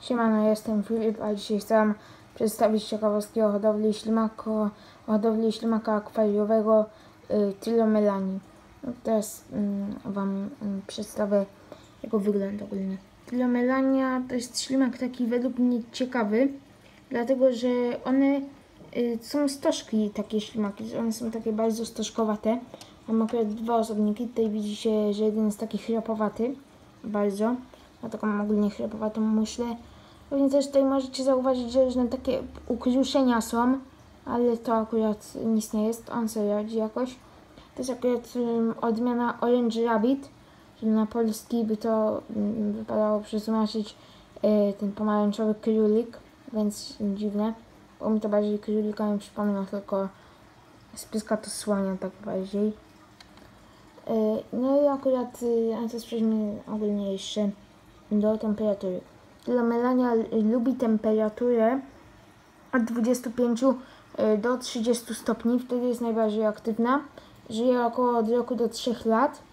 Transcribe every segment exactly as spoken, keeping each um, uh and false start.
Siemano, jestem Filip, a dzisiaj chcę przedstawić ciekawostki o hodowli ślimaka, o hodowli ślimaka akwariowego y, Tylomelani. No, teraz y, Wam y, przedstawię jego wygląd ogólny. Tylomelania to jest ślimak taki według mnie ciekawy, dlatego że one y, są stożki, takie ślimaki, one są takie bardzo stożkowate. Mam akurat dwa osobniki, tutaj widzicie, że jeden jest taki chrapowaty, bardzo, ma taką ogólnie chrapowatą muszlę. Pewnie też tutaj możecie zauważyć, że różne takie ukruszenia są, ale to akurat nic nie jest, on sobie radzi jakoś. To jest akurat um, odmiana Orange Rabbit, że na polski by to um, wypadało przetłumaczyć y, ten pomarańczowy królik, więc dziwne, bo mi to bardziej królika nie przypomina, tylko z pyska to słonia tak bardziej. Y, no i akurat, y, a teraz przejdźmy ogólnie jeszcze do temperatury. Tylomelania lubi temperaturę od dwudziestu pięciu do trzydziestu stopni, wtedy jest najbardziej aktywna. Żyje około od roku do trzech lat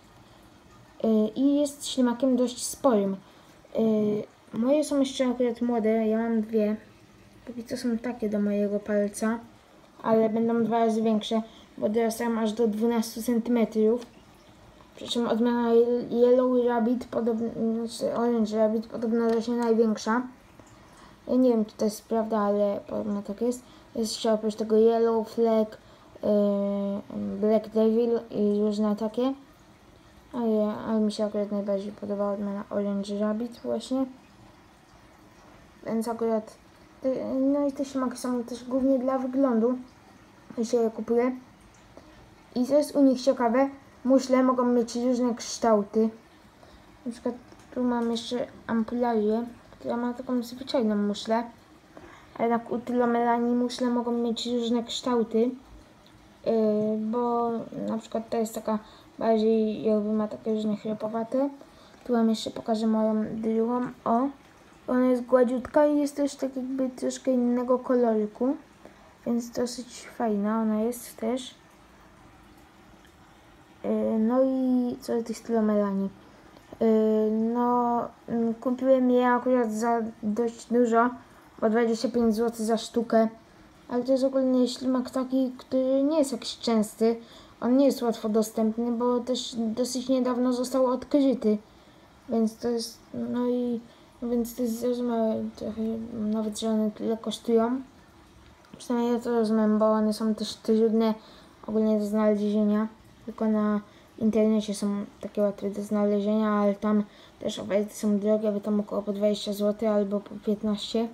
i jest ślimakiem dość sporym. Moje są jeszcze akurat młode, ja mam dwie. Póki co są takie do mojego palca, ale będą dwa razy większe, bo dorastają aż do dwunastu centymetrów. Przy czym odmiana Yellow Rabbit, podobno, znaczy Orange Rabbit, podobno rośnie największa. Ja nie wiem, czy to jest prawda, ale podobno tak jest. Jest jeszcze oprócz tego Yellow Flag, yy, Black Devil i różne takie. Ale, ale mi się akurat najbardziej podobała odmiana Orange Rabbit właśnie. Więc akurat, te, no i te ślimaki są też głównie dla wyglądu, się je kupuje. I co jest u nich ciekawe, muszle mogą mieć różne kształty. Na przykład tu mam jeszcze ampularię, która ma taką zwyczajną muszlę. Ale tak u Tylomelani muszle mogą mieć różne kształty. Yy, bo na przykład ta jest taka bardziej, jakby ma takie różne chrapowate. Tu wam jeszcze pokażę moją drugą. O! Ona jest gładziutka i jest też tak jakby troszkę innego koloryku. Więc dosyć fajna ona jest też. No i co do tych Tylomelani. No, kupiłem je akurat za dość dużo, bo dwadzieścia pięć złotych za sztukę. Ale to jest ogólnie ślimak taki, który nie jest jakiś częsty. On nie jest łatwo dostępny, bo też dosyć niedawno został odkryty. Więc to jest, no i, więc to jest zrozumiałe trochę, nawet że one tyle kosztują. Przynajmniej ja to rozumiem, bo one są też trudne ogólnie do znalezienia. Tylko na internecie są takie łatwe do znalezienia, ale tam też oferty są drogie, bo tam około po dwadzieścia złotych albo po piętnaście.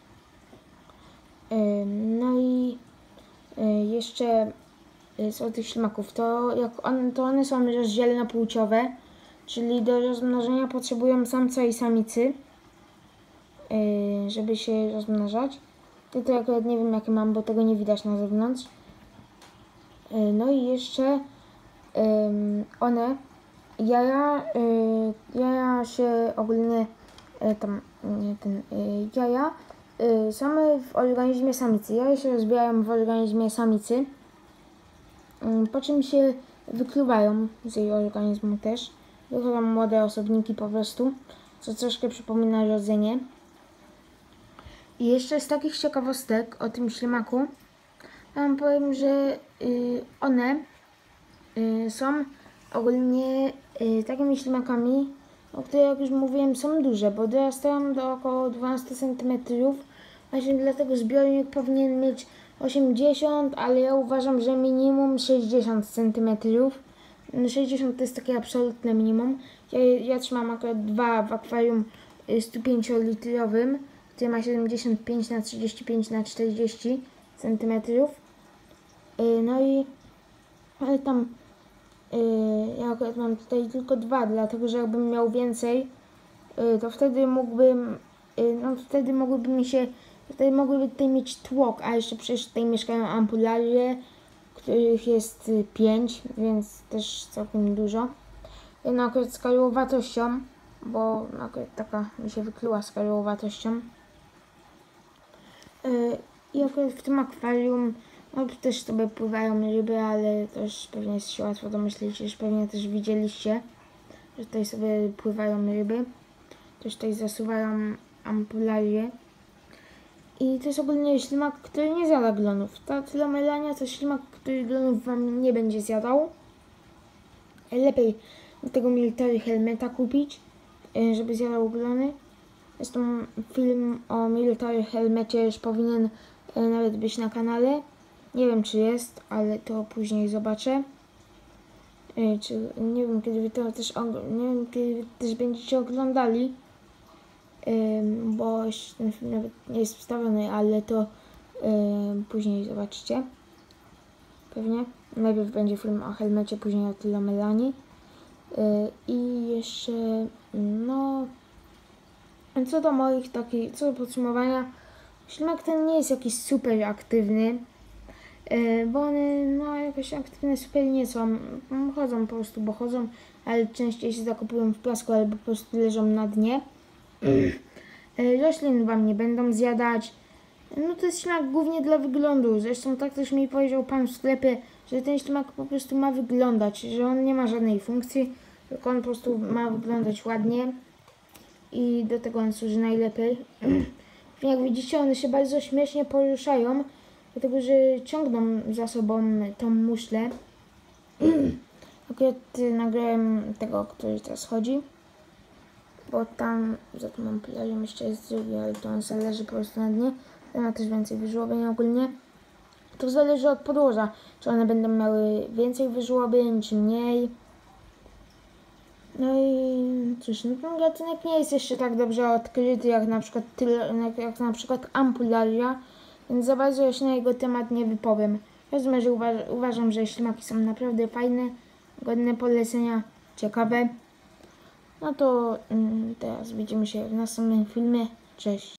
No i jeszcze z tych ślimaków, to, jak on, to one są rozdzielnopłciowe, czyli do rozmnożenia potrzebują samca i samicy, żeby się rozmnażać. Ja to akurat nie wiem jakie mam, bo tego nie widać na zewnątrz. No i jeszcze Um, one, jaja, y, jaja się ogólnie, y, tam, nie, ten, y, jaja y, same w organizmie samicy. Jaja się rozbijają w organizmie samicy, y, po czym się wykluwają z jej organizmu też. Wychodzą młode osobniki po prostu, co troszkę przypomina rodzenie. I jeszcze z takich ciekawostek o tym ślimaku, wam powiem, że y, one są ogólnie y, takimi ślimakami, o których jak już mówiłem są duże, bo dorastają do około dwunastu centymetrów. Właśnie dlatego zbiornik powinien mieć osiemdziesiąt, ale ja uważam, że minimum sześćdziesiąt centymetrów. sześćdziesiąt to jest takie absolutne minimum. Ja, ja trzymam akurat dwa w akwarium sto pięć litrowym, który ma siedemdziesiąt pięć na trzydzieści pięć na czterdzieści centymetrów. Y, no i ale tam Yy, ja akurat mam tutaj tylko dwa, dlatego że jakbym miał więcej, yy, to wtedy mógłbym, yy, no wtedy mogłyby mi się, wtedy mogłyby tutaj mieć tłok, a jeszcze przecież tutaj mieszkają ampularie, których jest yy, pięć, więc też całkiem dużo. Yy, no akurat z karłowatością, bo akurat taka mi się wykluła z karłowatością. Yy, I akurat w tym akwarium no też sobie pływają ryby, ale też pewnie jest się łatwo domyślić, już pewnie też widzieliście, że tutaj sobie pływają ryby. Też tutaj zasuwają ampularię. I to jest ogólnie ślimak, który nie zjada glonów. Ta Tylomelania to ślimak, który glonów wam nie będzie zjadał. Lepiej tego military helmeta kupić, żeby zjadał glony. Zresztą film o military helmecie już powinien nawet być na kanale. Nie wiem czy jest, ale to później zobaczę. Czy, nie wiem kiedy wy to też, nie wiem kiedy wy też będziecie oglądali. Bo ten film nawet nie jest wstawiony, ale to później zobaczycie. Pewnie. Najpierw będzie film o helmecie, później o Tylomelanii. I jeszcze, no, co do moich takich, co do podsumowania, ślimak ten nie jest jakiś super aktywny, bo one, no, jakoś aktywne super nie są, chodzą po prostu, bo chodzą, ale częściej się zakopują w piasku albo po prostu leżą na dnie. Roślin wam nie będą zjadać. No to jest ślimak głównie dla wyglądu. Zresztą tak też mi powiedział pan w sklepie, że ten ślimak po prostu ma wyglądać, że on nie ma żadnej funkcji, tylko on po prostu ma wyglądać ładnie i do tego on służy najlepiej. Jak widzicie, one się bardzo śmiesznie poruszają, dlatego że ciągną za sobą tą muszlę. Akurat nagrałem tego, który teraz chodzi, bo tam za tą ampularią jeszcze jest drugi, ale to on sobie leży po prostu na dnie. Ten ma też więcej wyżłobień ogólnie. To zależy od podłoża, czy one będą miały więcej wyżłobień, czy mniej. No i cóż, no ten gatunek nie jest jeszcze tak dobrze odkryty jak na przykład tyle, jak na przykład ampularia, więc za bardzo ja się na jego temat nie wypowiem. W każdym razie uważ, uważam, że ślimaki są naprawdę fajne, godne polecenia, ciekawe. No to mm, teraz widzimy się w następnym filmie. Cześć!